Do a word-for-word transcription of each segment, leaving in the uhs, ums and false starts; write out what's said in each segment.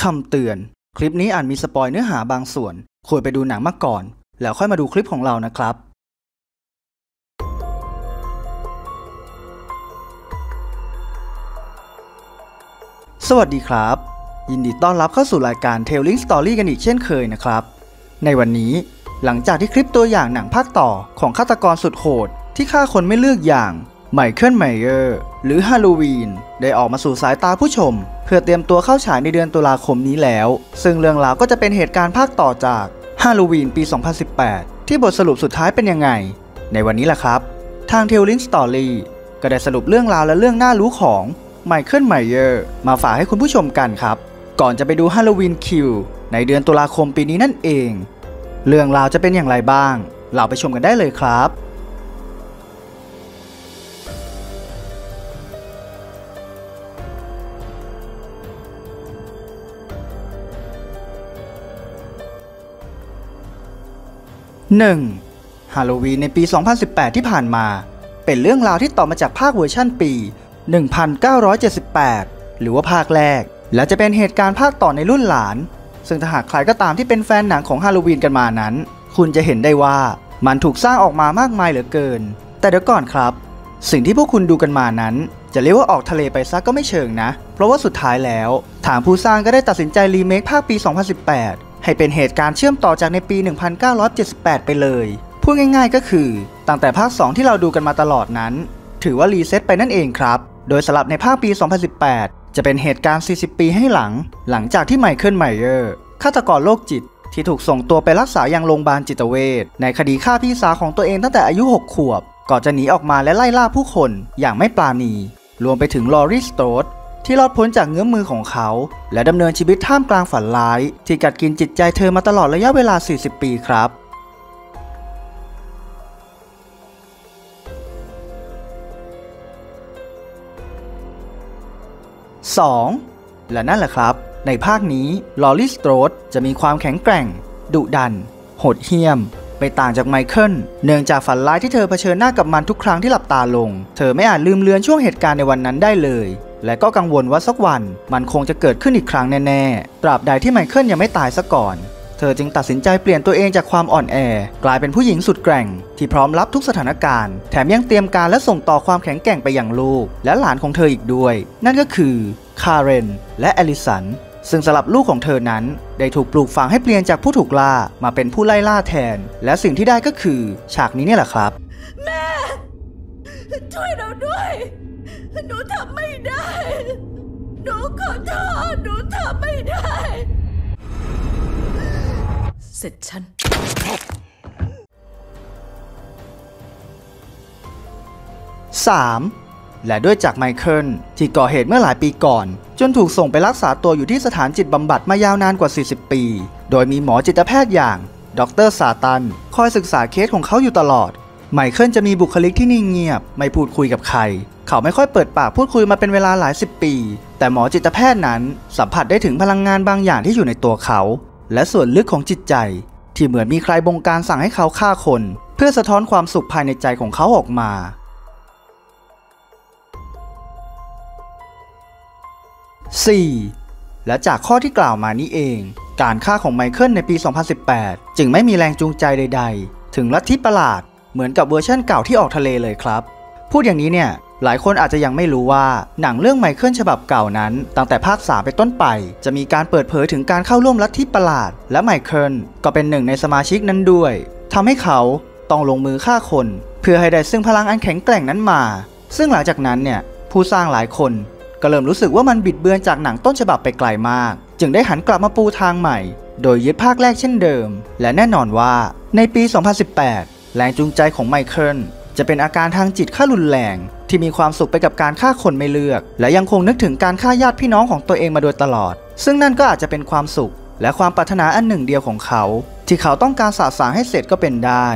คำเตือนคลิปนี้อาจมีสปอยเนื้อหาบางส่วนควรไปดูหนังมาก่อนแล้วค่อยมาดูคลิปของเรานะครับสวัสดีครับยินดีต้อนรับเข้าสู่รายการ Telling Story กันอีกเช่นเคยนะครับในวันนี้หลังจากที่คลิปตัวอย่างหนังภาคต่อของฆาตกรสุดโหดที่ฆ่าคนไม่เลือกอย่างไมเคิล ไมเยอร์หรือฮาโลวีนได้ออกมาสู่สายตาผู้ชมเพื่อเตรียมตัวเข้าฉายในเดือนตุลาคมนี้แล้วซึ่งเรื่องราวก็จะเป็นเหตุการณ์ภาคต่อจากฮาโลวีนปี สองพันสิบแปด ที่บทสรุปสุดท้ายเป็นยังไงในวันนี้แหละครับทาง Telling Story ก็ได้สรุปเรื่องราวและเรื่องน่ารู้ของไมเคิล ไมเยอร์มาฝากให้คุณผู้ชมกันครับก่อนจะไปดูฮาโลวีนคิวในเดือนตุลาคมปีนี้นั่นเองเรื่องราวจะเป็นอย่างไรบ้างเราไปชมกันได้เลยครับหนึ่ง ฮาโลวีนในปี สองพันสิบแปด ที่ผ่านมาเป็นเรื่องราวที่ต่อมาจากภาคเวอร์ชั่นปี หนึ่งพันเก้าร้อยเจ็ดสิบแปด หรือว่าภาคแรกและจะเป็นเหตุการณ์ภาคต่อในรุ่นหลานซึ่งถ้าหากใครก็ตามที่เป็นแฟนหนังของฮาโลวีนกันมานั้นคุณจะเห็นได้ว่ามันถูกสร้างออกมามากมายเหลือเกินแต่เดี๋ยวก่อนครับสิ่งที่พวกคุณดูกันมานั้นจะเรียกว่าออกทะเลไปซะก็ไม่เชิงนะเพราะว่าสุดท้ายแล้วทางผู้สร้างก็ได้ตัดสินใจรีเมคภาคปี สองพันสิบแปดให้เป็นเหตุการณ์เชื่อมต่อจากในปี หนึ่งพันเก้าร้อยเจ็ดสิบแปด ไปเลยพูดง่ายๆก็คือตั้งแต่ภาคสองที่เราดูกันมาตลอดนั้นถือว่ารีเซ็ตไปนั่นเองครับโดยสลับในภาคปี สองพันสิบแปด จะเป็นเหตุการณ์ สี่สิบ ปีให้หลังหลังจากที่ไมเคิล ไมเยอร์ฆาตกรโรคจิตที่ถูกส่งตัวไปรักษายังโรงพยาบาลจิตเวชในคดีฆ่าพี่สาวของตัวเองตั้งแต่อายุหกขวบก่อนจะหนีออกมาและไล่ล่าผู้คนอย่างไม่ปราณีรวมไปถึงลอรีสโตรดที่รอดพ้นจากเงื้อมมือของเขาและดำเนินชีวิตท่ามกลางฝันร้ายที่กัดกินจิตใจเธอมาตลอดระยะเวลา สี่สิบ ปีครับสอง และนั่นแหละครับในภาคนี้ลอรีสโตรดจะมีความแข็งแกร่งดุดันโหดเหี้ยมไม่ต่างจากไมเคิลเนื่องจากฝันร้ายที่เธอเผชิญหน้ากับมันทุกครั้งที่หลับตาลงเธอไม่อาจลืมเลือนช่วงเหตุการณ์ในวันนั้นได้เลยและก็กังวลว่าสักวันมันคงจะเกิดขึ้นอีกครั้งแน่ๆตราบใดที่ไมเคิลยังไม่ตายซะก่อนเธอจึงตัดสินใจเปลี่ยนตัวเองจากความอ่อนแอกลายเป็นผู้หญิงสุดแกร่งที่พร้อมรับทุกสถานการณ์แถมยังเตรียมการและส่งต่อความแข็งแกร่งไปยังลูกและหลานของเธออีกด้วยนั่นก็คือคาเรนและแอลิสันซึ่งสำหรับลูกของเธอนั้นได้ถูกปลูกฝังให้เปลี่ยนจากผู้ถูกล่ามาเป็นผู้ไล่ล่าแทนและสิ่งที่ได้ก็คือฉากนี้เนี่ยแหละครับแม่ช่วยเราด้วยหนูทำไม่ได้หนูขอโทษหนูทำไม่ได้เสร็จฉันสามและด้วยจากไมเคิลที่ก่อเหตุเมื่อหลายปีก่อนจนถูกส่งไปรักษาตัวอยู่ที่สถานจิตบำบัดมายาวนานกว่า สี่สิบ ปีโดยมีหมอจิตแพทย์อย่างดร.ซาตันคอยศึกษาเคสของเขาอยู่ตลอดไมเคิลจะมีบุคลิกที่นิ่งเงียบไม่พูดคุยกับใครเขาไม่ค่อยเปิดปากพูดคุยมาเป็นเวลาหลายสิบปีแต่หมอจิตแพทย์นั้นสัมผัสได้ถึงพลังงานบางอย่างที่อยู่ในตัวเขาและส่วนลึกของจิตใจที่เหมือนมีใครบงการสั่งให้เขาฆ่าคนเพื่อสะท้อนความสุขภายในใจของเขาออกมาสี่ และจากข้อที่กล่าวมานี้เองการฆ่าของไมเคิลในปี สองพันสิบแปด จึงไม่มีแรงจูงใจใดๆถึงลัทธิประหลาดเหมือนกับเวอร์ชั่นเก่าที่ออกทะเลเลยครับพูดอย่างนี้เนี่ยหลายคนอาจจะยังไม่รู้ว่าหนังเรื่องไมเคิลฉบับเก่านั้นตั้งแต่ภาคสามไปต้นไปจะมีการเปิดเผยถึงการเข้าร่วมลัทธิประหลาดและไมเคิลก็เป็นหนึ่งในสมาชิกนั้นด้วยทำให้เขาต้องลงมือฆ่าคนเพื่อให้ได้ซึ่งพลังอันแข็งแกร่งนั้นมาซึ่งหลังจากนั้นเนี่ยผู้สร้างหลายคนก็เริ่มรู้สึกว่ามันบิดเบือนจากหนังต้นฉบับไปไกลมากจึงได้หันกลับมาปูทางใหม่โดยยึดภาคแรกเช่นเดิมและแน่นอนว่าในปี สองพันสิบแปด แรงจูงใจของไมเคิลจะเป็นอาการทางจิตขั้นรุนแรงที่มีความสุขไปกับการฆ่าคนไม่เลือกและยังคงนึกถึงการฆ่าญาติพี่น้องของตัวเองมาโดยตลอดซึ่งนั่นก็อาจจะเป็นความสุขและความปรารถนาอันหนึ่งเดียวของเขาที่เขาต้องการสะสางให้เสร็จก็เป็นได้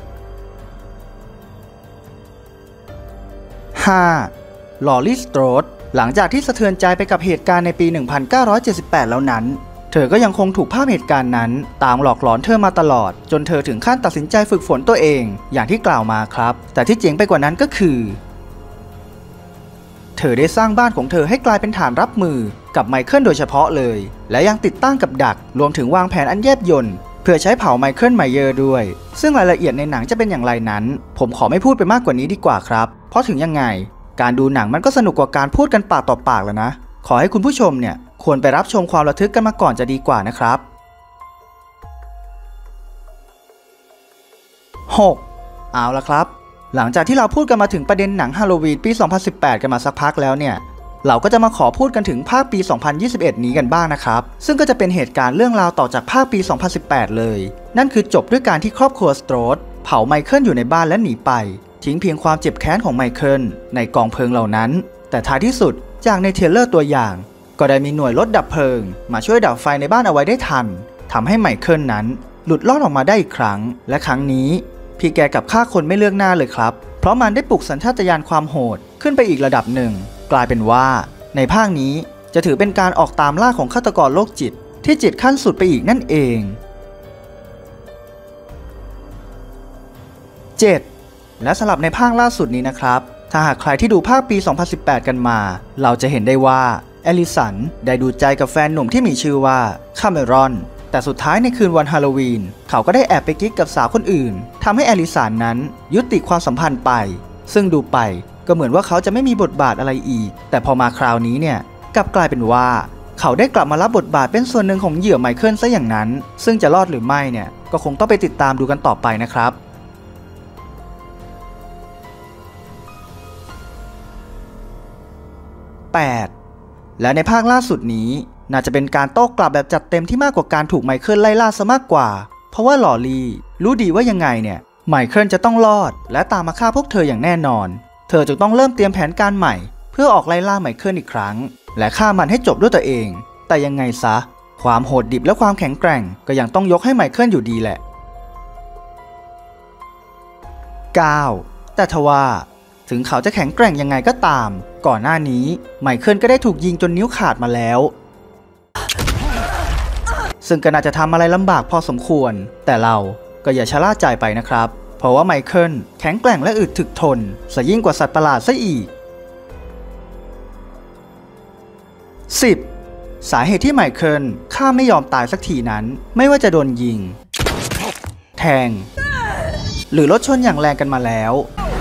ห้า ลอรีสโตรดหลังจากที่สะเทือนใจไปกับเหตุการณ์ในปี หนึ่งพันเก้าร้อยเจ็ดสิบแปด แล้วนั้นเธอก็ยังคงถูกภาพเหตุการณ์นั้นตามหลอกหลอนเธอมาตลอดจนเธอถึงขั้นตัดสินใจฝึกฝนตัวเองอย่างที่กล่าวมาครับแต่ที่เจ๋งไปกว่านั้นก็คือเธอได้สร้างบ้านของเธอให้กลายเป็นฐานรับมือกับไมเคิลโดยเฉพาะเลยและยังติดตั้งกับดักรวมถึงวางแผนอันแยบยลเพื่อใช้เผาไมเคิลไมเยอร์ด้วยซึ่งรายละเอียดในหนังจะเป็นอย่างไรนั้นผมขอไม่พูดไปมากกว่านี้ดีกว่าครับเพราะถึงยังไงการดูหนังมันก็สนุกกว่าการพูดกันปากต่อปากแล้วนะขอให้คุณผู้ชมเนี่ยควรไปรับชมความระทึกกันมาก่อนจะดีกว่านะครับหกเอาละครับหลังจากที่เราพูดกันมาถึงประเด็นหนังฮาโลวีนปีสองพันสิบแปดกันมาสักพักแล้วเนี่ยเราก็จะมาขอพูดกันถึงภาคปีสองพันยี่สิบเอ็ดนี้กันบ้างนะครับซึ่งก็จะเป็นเหตุการณ์เรื่องราวต่อจากภาคปีสองพันสิบแปดเลยนั่นคือจบด้วยการที่ครอบครัวสโตรธเผาไมเคิลอยู่ในบ้านและหนีไปทิ้งเพียงความเจ็บแค้นของไมเคิลในกองเพลิงเหล่านั้นแต่ท้ายที่สุดจากในเทรลเลอร์ตัวอย่างก็ได้มีหน่วยรถดับเพลิงมาช่วยดับไฟในบ้านเอาไว้ได้ทันทำให้ไมเคิลนั้นหลุดรอดออกมาได้อีกครั้งและครั้งนี้พี่แกกับฆ่าคนไม่เลือกหน้าเลยครับเพราะมันได้ปลุกสัญชาตญาณความโหดขึ้นไปอีกระดับหนึ่งกลายเป็นว่าในภาคนี้จะถือเป็นการออกตามล่าของฆาตกรโรคจิตที่จิตขั้นสุดไปอีกนั่นเองเจ็ดและสำหรับในภาคล่าสุดนี้นะครับถ้าหากใครที่ดูภาคปีสองพันสิบแปดกันมาเราจะเห็นได้ว่าแอลิสันได้ดูใจกับแฟนหนุ่มที่มีชื่อว่าคาเมรอนแต่สุดท้ายในคืนวันฮาโลวีนเขาก็ได้แอบไปกิ๊กกับสาวคนอื่นทำให้แอลิสันนั้นยุติความสัมพันธ์ไปซึ่งดูไปก็เหมือนว่าเขาจะไม่มีบทบาทอะไรอีกแต่พอมาคราวนี้เนี่ยกลับกลายเป็นว่าเขาได้กลับมารับบทบาทเป็นส่วนหนึ่งของเหยื่อไมเคิลซะอย่างนั้นซึ่งจะรอดหรือไม่เนี่ยก็คงต้องไปติดตามดูกันต่อไปนะครับแปดและในภาคล่าสุดนี้น่าจะเป็นการโต้กลับแบบจัดเต็มที่มากกว่าการถูกไมเคิลไล่ล่าซะมากกว่าเพราะว่าลอรี่รู้ดีว่ายังไงเนี่ยไมเคิลจะต้องรอดและตามมาฆ่าพวกเธออย่างแน่นอนเธอจึงต้องเริ่มเตรียมแผนการใหม่เพื่อออกไล่ล่าไมเคิลอีกครั้งและฆ่ามันให้จบด้วยตัวเองแต่ยังไงซะความโหดดิบและความแข็งแกร่งก็ยังต้องยกให้ไมเคิลอยู่ดีแหละเก้าแต่ทว่าถึงเขาจะแข็งแกร่งยังไงก็ตามก่อนหน้านี้ไมเคิลก็ได้ถูกยิงจนนิ้วขาดมาแล้วซึ่งก็น่าจะทำอะไรลำบากพอสมควรแต่เราก็อย่าชะล่าใจไปนะครับเพราะว่าไมเคิลแข็งแกร่งและอึดถึกทนซะยิ่งกว่าสัตว์ประหลาดซะอีกสิบสาเหตุที่ไมเคิลฆ่าไม่ยอมตายสักทีนั้นไม่ว่าจะโดนยิงแทงหรือรถชนอย่างแรงกันมาแล้ว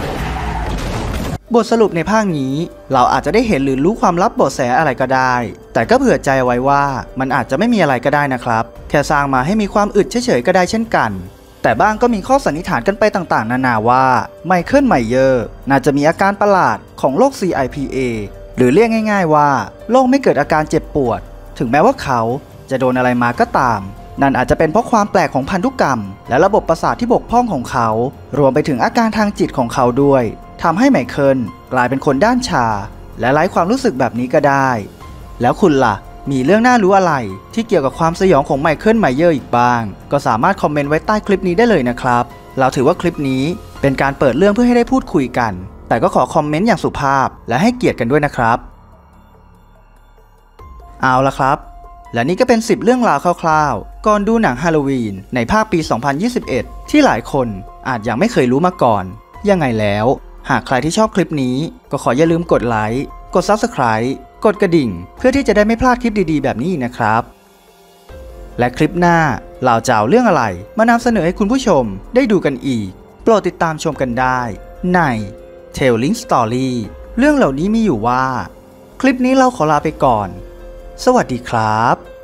บทสรุปในภาคนี้เราอาจจะได้เห็นหรือรู้ความลับเบาะแสอะไรก็ได้แต่ก็เผื่อใจไว้ว่ามันอาจจะไม่มีอะไรก็ได้นะครับแค่สร้างมาให้มีความอึดเฉยๆก็ได้เช่นกันแต่บ้างก็มีข้อสันนิษฐานกันไปต่างๆนานาว่าไมเคิลไมเยอร์น่าจะมีอาการประหลาดของโรค ซี ไอ พี เอ หรือเรียกง่ายๆว่าโรคไม่เกิดอาการเจ็บปวดถึงแม้ว่าเขาจะโดนอะไรมาก็ตามนั่นอาจจะเป็นเพราะความแปลกของพันธุกรรมและระบบประสาทที่บกพร่องของเขารวมไปถึงอาการทางจิตของเขาด้วยทำให้ไมเคิลกลายเป็นคนด้านชาและไร้ความรู้สึกแบบนี้ก็ได้แล้วคุณล่ะมีเรื่องน่ารู้อะไรที่เกี่ยวกับความสยองของไมเคิลไมเยอร์อีกบ้างก็สามารถคอมเมนต์ไว้ใต้คลิปนี้ได้เลยนะครับเราถือว่าคลิปนี้เป็นการเปิดเรื่องเพื่อให้ได้พูดคุยกันแต่ก็ขอคอมเมนต์อย่างสุภาพและให้เกียรติกันด้วยนะครับเอาละครับและนี่ก็เป็นสิบเรื่องราวคร่าวๆก่อนดูหนังฮาโลวีนในภาคปีสองพันยี่สิบเอ็ดที่หลายคนอาจยังไม่เคยรู้มาก่อนยังไงแล้วหากใครที่ชอบคลิปนี้ก็ขออย่าลืมกดไลค์กด ซับสไครบ์ กดกระดิ่งเพื่อที่จะได้ไม่พลาดคลิปดีๆแบบนี้นะครับและคลิปหน้าเราจะเอาเรื่องอะไรมานำเสนอให้คุณผู้ชมได้ดูกันอีกโปรดติดตามชมกันได้ใน Telling Story เรื่องเหล่านี้มีอยู่ว่าคลิปนี้เราขอลาไปก่อนสวัสดีครับ